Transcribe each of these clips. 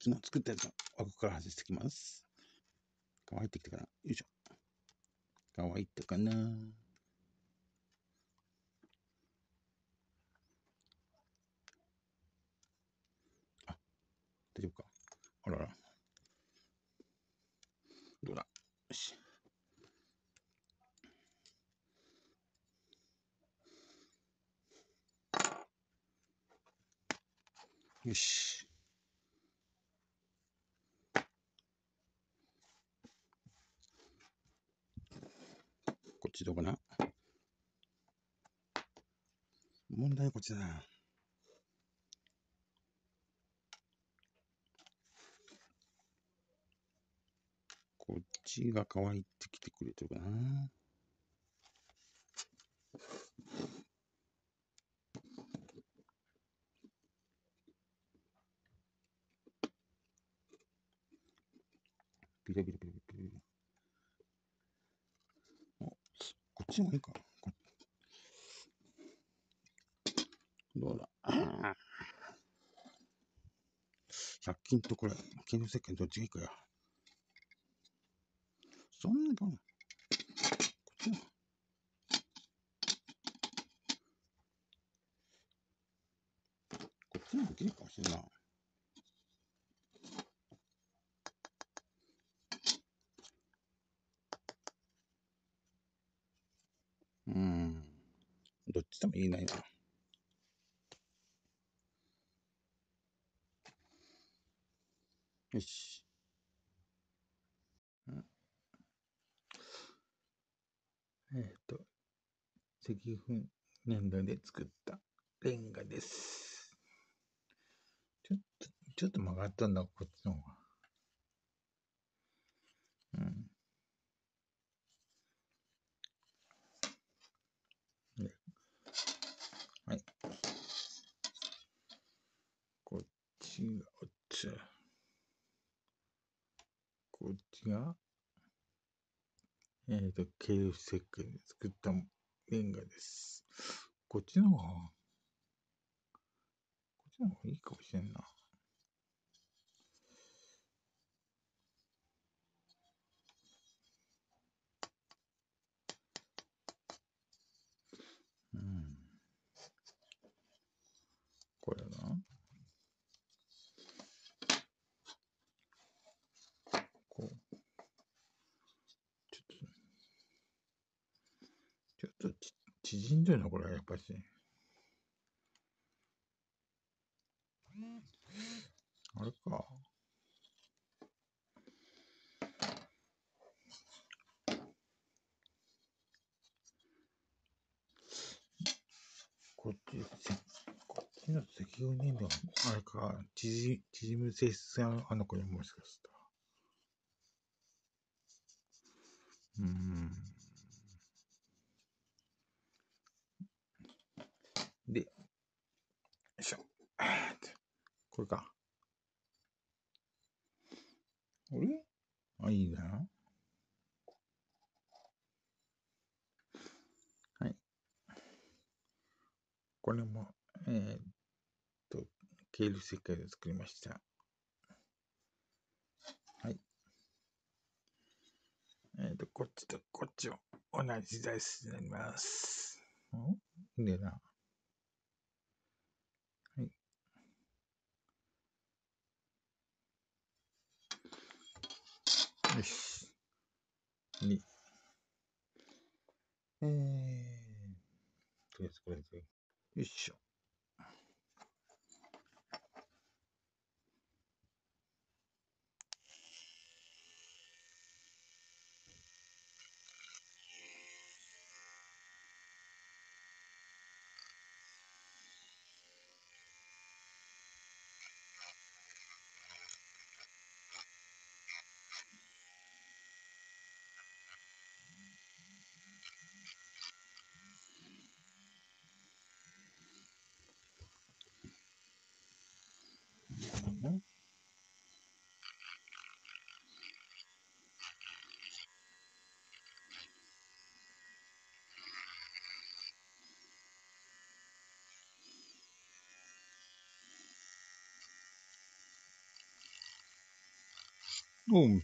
昨日作ったやつを枠から外してきます。乾いてきたかな。よいしょ。乾いたかな。あ、大丈夫か。あらら。どうだ。よし。よし。こっちどうかな。問題はこっちだな。こっちが乾いてきてくれてるかな。ピラピラピラピラピラ。お、こっちもいいか。どうだ。100均とこれ、金の石鹸どっちがいいかや。そんなかな。こっちだ。こっちもできるかもしれんな。どっちでもいいないな。よし。石粉粘土で作ったレンガです。ちょっと曲がったんだ、こっちの方が。はい。こっちがお茶。こっちが、ケール石鹸で作ったレンガです。こっちの方がいいかもしれんな。これな。こう。ちょっと縮んでるな、これ、やっぱし。あれか。こっちの石油粘土、あれか、縮む性質があるのかね、もしかしたら。で、よいしょ。これか。あれあ、いいな。はい。これも、ケール石灰で作りました。はい。こっちとこっちを同じ材質になります。いいんだよな。はい。よし。に。とりあえずこれで。よいしょ。 おう。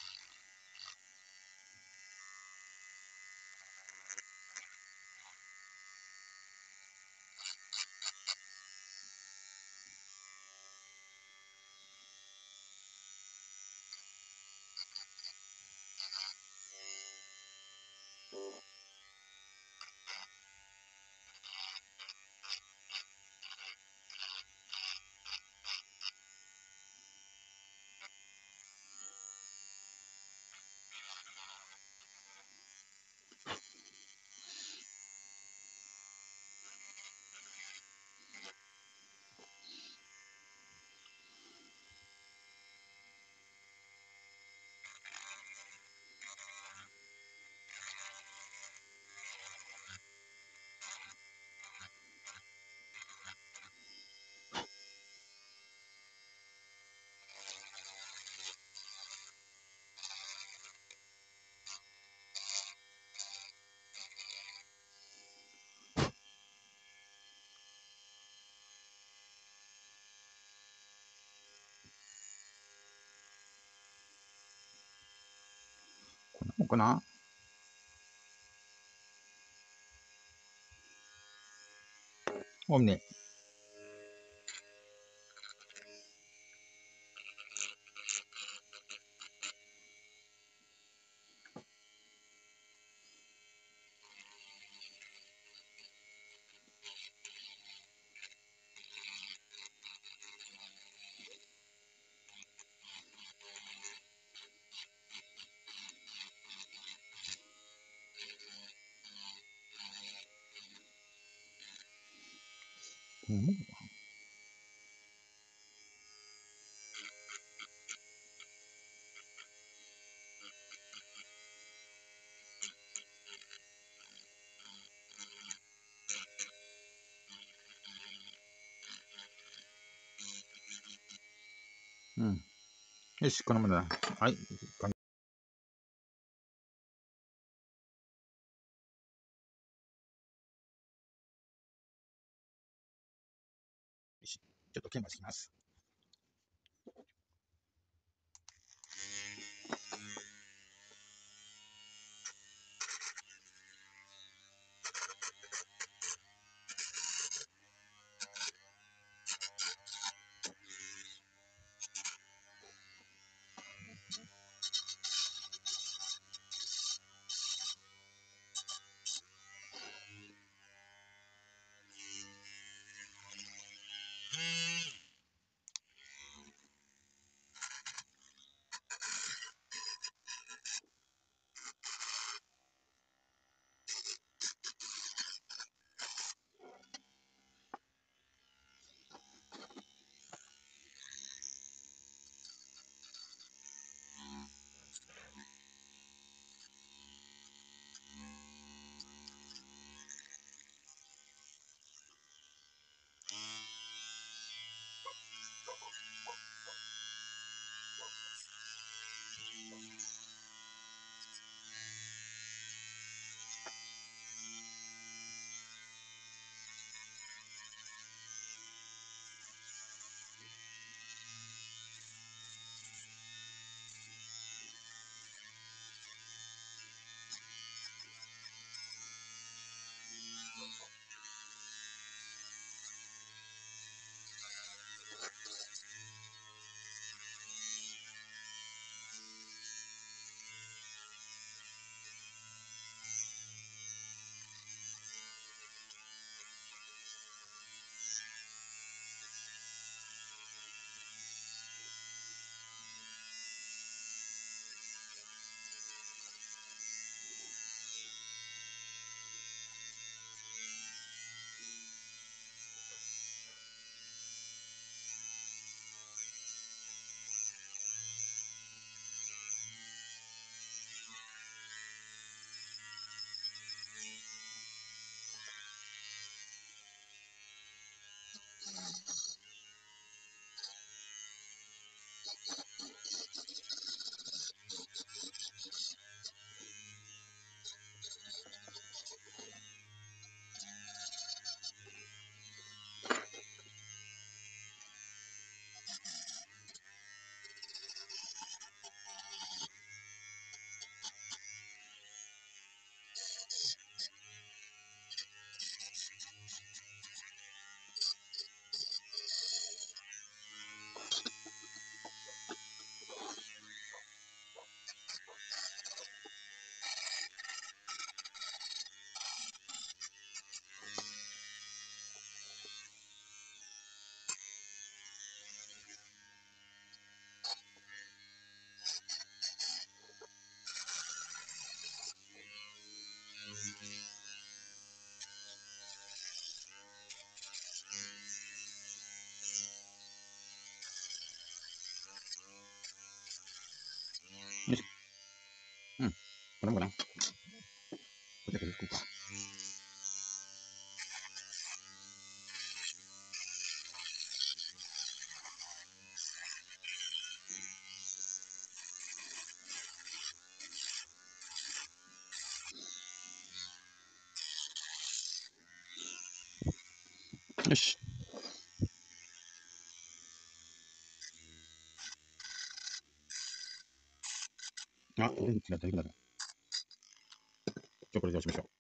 こんなもんかな。おんね。こんなもんかな。うん。よし、このままだ。はい。ちょっと剣がつきます。 よし。うん。これもかな。こっちだけ作るか。よし。あ、オレンジがだいぶだな。じゃあこれで押しましょう。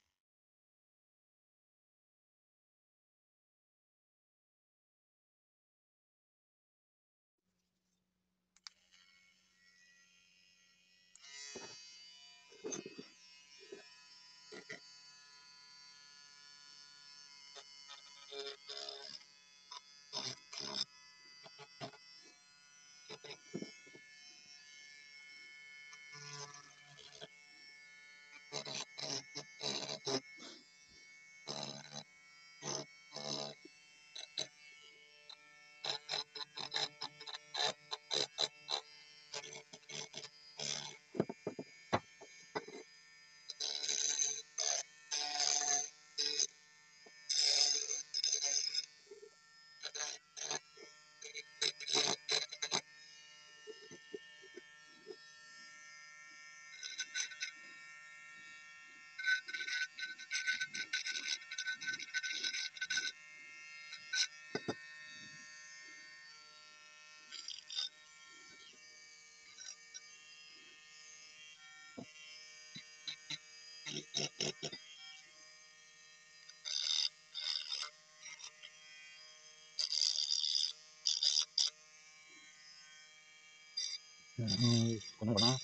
このかな。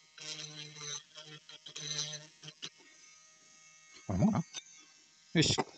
これもかな。よし。